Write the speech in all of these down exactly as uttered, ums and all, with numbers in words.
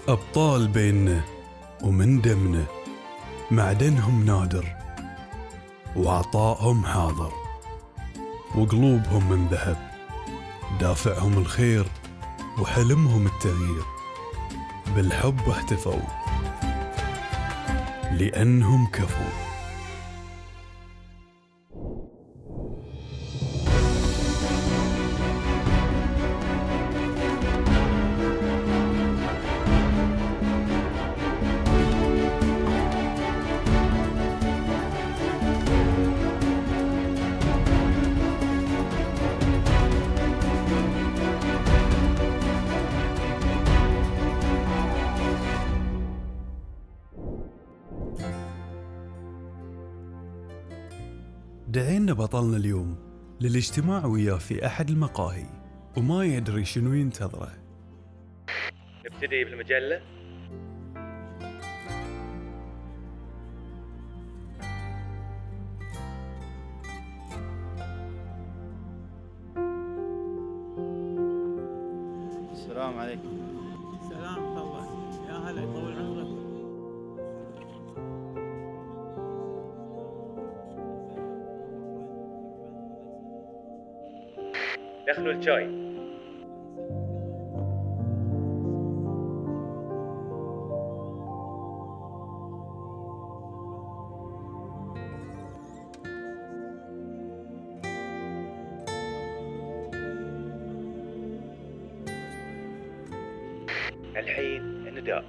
أبطال بيننا ومن دمنا، معدنهم نادر وعطائهم حاضر، وقلوبهم من ذهب، دافعهم الخير وحلمهم التغيير. بالحب احتفوا لأنهم كفوا. دعينا بطلنا اليوم للاجتماع وياه في أحد المقاهي وما يدري شنو ينتظره. نبتدي بالمجلة. السلام عليكم. السلام ورحمة الله. يا هلا، يطول عمرك. دخلوا الشاي. الحين النداء.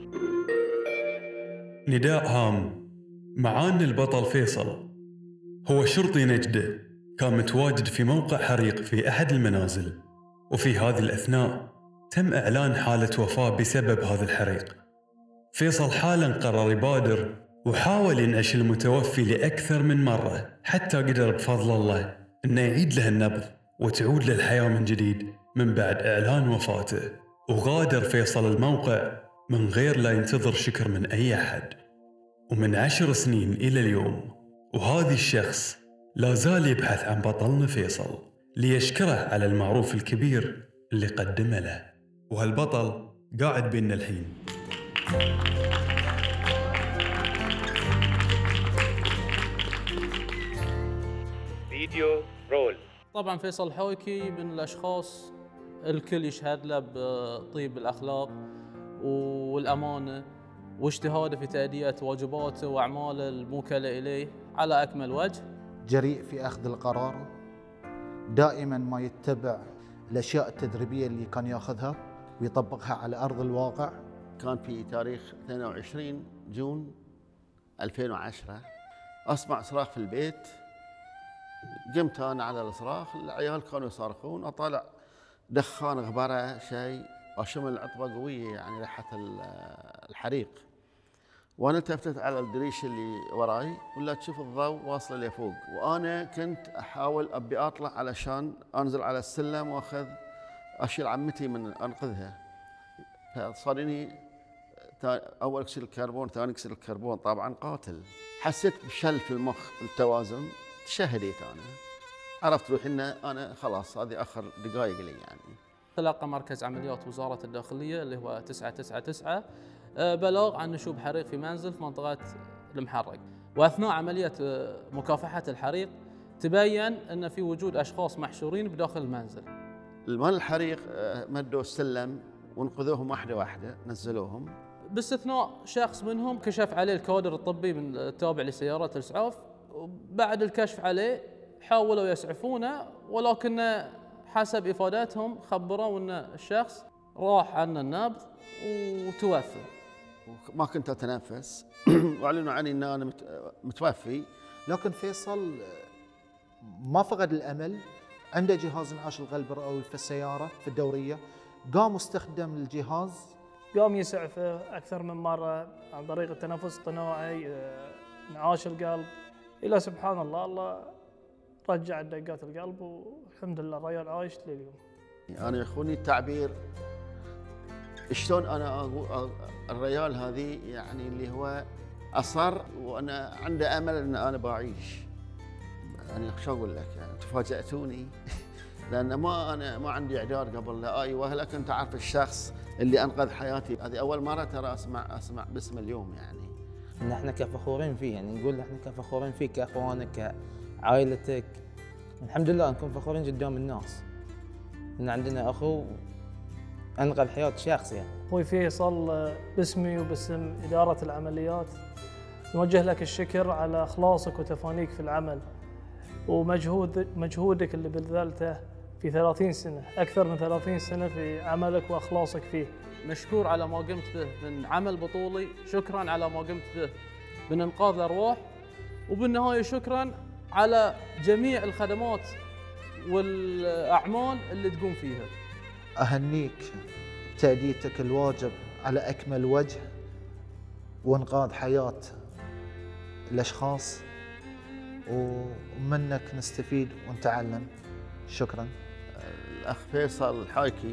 نداء هام. معانا البطل فيصل، هو شرطي نجدة، كان متواجد في موقع حريق في أحد المنازل، وفي هذه الأثناء تم إعلان حالة وفاة بسبب هذا الحريق. فيصل حالاً قرر يبادر وحاول ينعش المتوفي لأكثر من مرة، حتى قدر بفضل الله أنه يعيد له النبض وتعود له الحياة من جديد من بعد إعلان وفاته. وغادر فيصل الموقع من غير لا ينتظر شكر من أي أحد. ومن عشر سنين إلى اليوم وهذا الشخص لا زال يبحث عن بطلنا فيصل ليشكره على المعروف الكبير اللي قدمه له. وهالبطل قاعد بيننا الحين. فيديو رول. طبعا فيصل الحويكي من الأشخاص الكل يشهد له بطيب الأخلاق والأمانة واجتهاده في تأدية واجباته وأعماله الموكلة إليه على أكمل وجه. جريء في أخذ القرار، دائما ما يتبع الأشياء التدريبية اللي كان ياخذها ويطبقها على أرض الواقع. كان في تاريخ اثنين وعشرين جون ألفين وعشرة أسمع صراخ في البيت. قمت أنا على الصراخ، العيال كانوا يصرخون، أطالع دخان غبرة شيء، أشم عطبة قوية يعني ريحة الحريق. وانا التفتت على الدريش اللي وراي ولا تشوف الضوء واصل لفوق، وانا كنت احاول ابي اطلع علشان انزل على السلم واخذ اشيل عمتي من انقذها. فصارني اول اكسيد الكربون، ثاني اكسيد الكربون طبعا قاتل. حسيت بشل في المخ، التوازن، تشهديت انا، عرفت روحي ان انا خلاص هذه اخر دقائق لي يعني. تلقى مركز عمليات وزارة الداخلية اللي هو تسعة تسعة تسعة بلاغ عن نشوب حريق في منزل في منطقة المحرق، وأثناء عملية مكافحة الحريق تبين أن في وجود أشخاص محشورين بداخل المنزل. المال الحريق مدوا السلم وانقذوهم واحدة واحدة، نزلوهم باستثناء شخص منهم كشف عليه الكادر الطبي من التابع لسيارة الإسعاف. بعد الكشف عليه حاولوا يسعفونه، ولكن حسب إفادتهم خبروا أن الشخص راح عنا النبض وتوفى. ما كنت أتنفس واعلنوا عني أن أنا متوفي. لكن فيصل ما فقد الأمل، عنده جهاز انعاش القلب الرئوي في السيارة في الدورية، قام استخدم الجهاز، قام يسعفه أكثر من مرة عن طريق التنفس الصناعي، انعاش القلب، إلى سبحان الله الله رجع دقات القلب، والحمد لله الرجال عايش لليوم. أنا يخوني التعبير شلون أنا أقول الرجال هذه يعني اللي هو أصر وأنا عنده أمل أن أنا بعيش. يعني شو أقول لك، يعني تفاجأتوني لان ما انا ما عندي اعداد قبل لا ايوه، لكن تعرف الشخص اللي انقذ حياتي هذه اول مره ترى اسمع اسمع باسمه اليوم يعني. ان احنا كفخورين فيه، يعني نقول احنا كفخورين فيه كاخوانك كعائلتك. الحمد لله نكون فخورين قدام الناس ان عندنا اخو انقذ حياه شخص. يعني اخوي فيصل باسمي وباسم اداره العمليات نوجه لك الشكر على اخلاصك وتفانيك في العمل ومجهود مجهودك اللي بذلته في ثلاثين سنه، اكثر من ثلاثين سنه في عملك واخلاصك فيه. مشكور على ما قمت به من عمل بطولي، شكرا على ما قمت به من انقاذ الارواح، وبالنهايه شكرا على جميع الخدمات والاعمال اللي تقوم فيها. اهنيك بتاديتك الواجب على اكمل وجه وانقاذ حياه الاشخاص، ومنك نستفيد ونتعلم. شكرا. الاخ فيصل الحايكي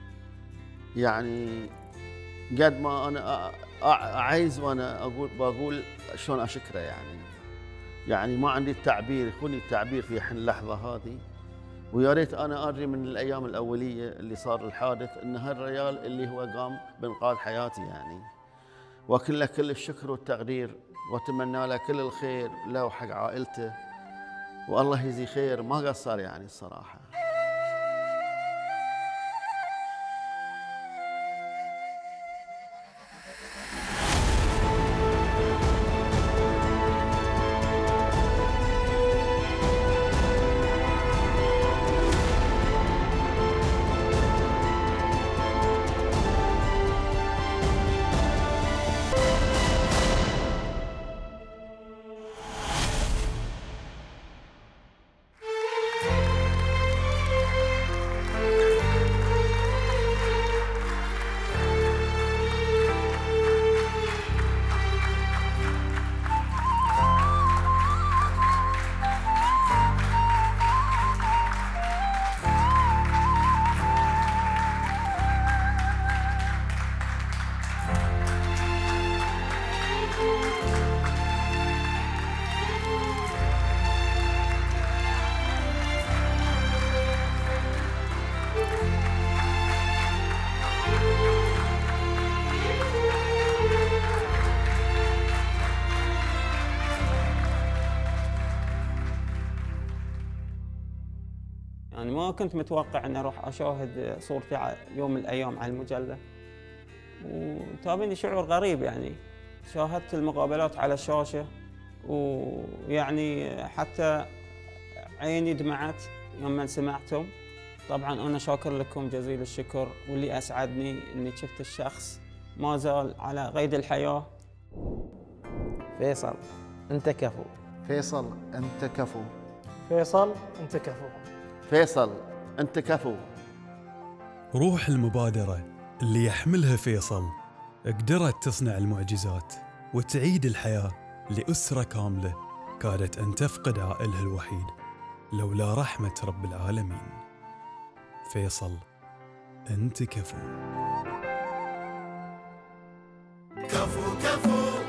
يعني قد ما انا عايز وانا اقول بقول شلون اشكره يعني. يعني ما عندي التعبير، يخوني التعبير في اللحظه هذه. ويا ريت انا ادري من الايام الاوليه اللي صار الحادث ان هالرجال اللي هو قام بانقاذ حياتي يعني. وكله كل الشكر والتقدير، واتمنى له كل الخير له وحق عائلته، والله يجزيه خير، ما قصر يعني الصراحه. يعني ما كنت متوقع أن أروح أشاهد صورتي يوم من الأيام على المجلة، وتابعني شعور غريب. يعني شاهدت المقابلات على الشاشة، ويعني حتى عيني دمعت لما سمعتهم. طبعا أنا شاكر لكم جزيل الشكر، واللي أسعدني أني شفت الشخص ما زال على قيد الحياة. فيصل أنت كفو. فيصل أنت كفو. فيصل أنت كفو. فيصل أنت كفو. روح المبادرة اللي يحملها فيصل قدرت تصنع المعجزات وتعيد الحياة لأسرة كاملة كادت أن تفقد عائلها الوحيد لولا رحمة رب العالمين. فيصل أنت كفو. كفو كفو